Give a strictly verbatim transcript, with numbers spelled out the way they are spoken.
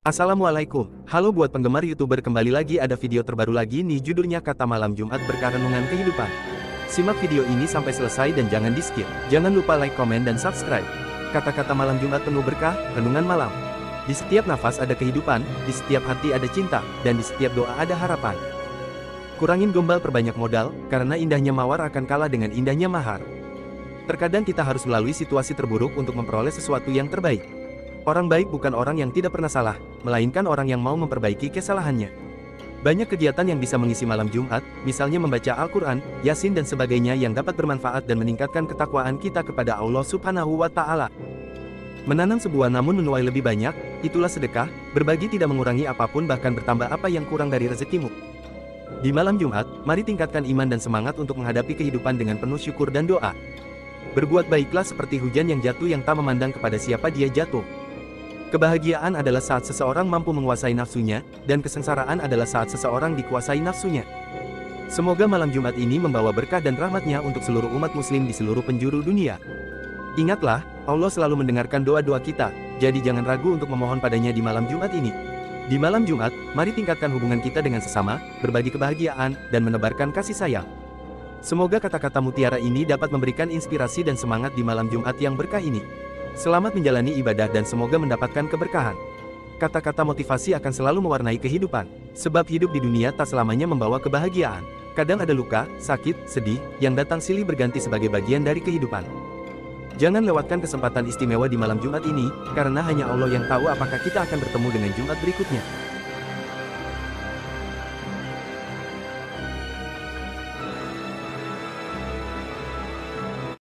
Assalamualaikum, halo buat penggemar YouTuber, kembali lagi ada video terbaru lagi nih, judulnya Kata Malam Jumat Berkah Renungan Kehidupan. Simak video ini sampai selesai dan jangan di skip. Jangan lupa like, komen, dan subscribe. Kata-kata malam Jumat penuh berkah, renungan malam. Di setiap nafas ada kehidupan, di setiap hati ada cinta, dan di setiap doa ada harapan. Kurangin gombal, perbanyak modal, karena indahnya mawar akan kalah dengan indahnya mahar. Terkadang kita harus melalui situasi terburuk untuk memperoleh sesuatu yang terbaik. Orang baik bukan orang yang tidak pernah salah, melainkan orang yang mau memperbaiki kesalahannya. Banyak kegiatan yang bisa mengisi malam Jumat, misalnya membaca Al-Quran, Yasin dan sebagainya yang dapat bermanfaat dan meningkatkan ketakwaan kita kepada Allah Subhanahu wa Ta'ala. Menanam sebuah namun menuai lebih banyak, itulah sedekah. Berbagi tidak mengurangi apapun, bahkan bertambah apa yang kurang dari rezekimu. Di malam Jumat, mari tingkatkan iman dan semangat untuk menghadapi kehidupan dengan penuh syukur dan doa. Berbuat baiklah seperti hujan yang jatuh yang tak memandang kepada siapa dia jatuh. Kebahagiaan adalah saat seseorang mampu menguasai nafsunya, dan kesengsaraan adalah saat seseorang dikuasai nafsunya. Semoga malam Jumat ini membawa berkah dan rahmat-Nya untuk seluruh umat muslim di seluruh penjuru dunia. Ingatlah, Allah selalu mendengarkan doa-doa kita, jadi jangan ragu untuk memohon padanya di malam Jumat ini. Di malam Jumat, mari tingkatkan hubungan kita dengan sesama, berbagi kebahagiaan, dan menebarkan kasih sayang. Semoga kata-kata mutiara ini dapat memberikan inspirasi dan semangat di malam Jumat yang berkah ini. Selamat menjalani ibadah dan semoga mendapatkan keberkahan. Kata-kata motivasi akan selalu mewarnai kehidupan, sebab hidup di dunia tak selamanya membawa kebahagiaan. Kadang ada luka, sakit, sedih, yang datang silih berganti sebagai bagian dari kehidupan. Jangan lewatkan kesempatan istimewa di malam Jumat ini, karena hanya Allah yang tahu apakah kita akan bertemu dengan Jumat berikutnya.